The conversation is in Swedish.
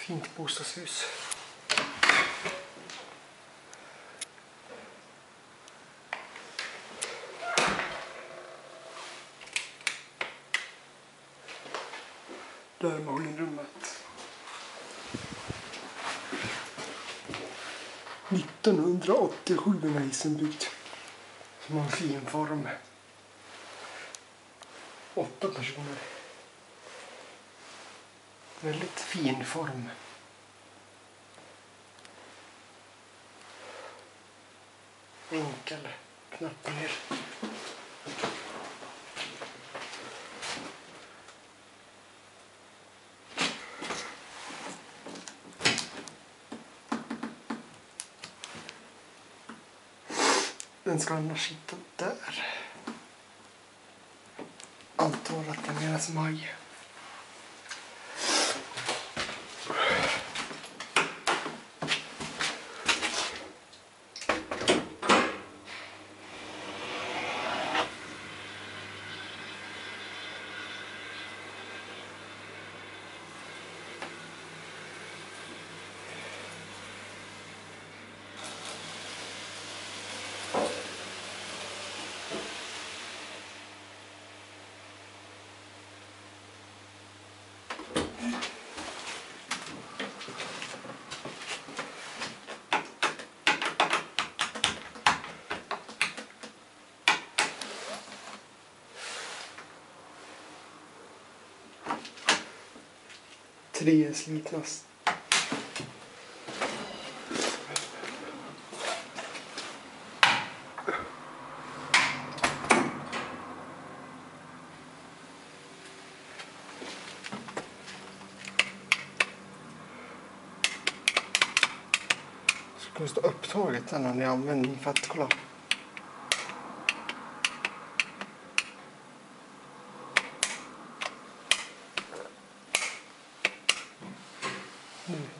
fint bostadshus. Där är maskinrummet. 1987 är den här hissen byggd. Som har en fin form. 8 personer. Väldigt fin form. Enkel knapppanel. Den ska annars sitta där. Antar att det menas maj. Tre slitnas. Ska stå upptaget sen när ni använder för att kolla. Nu.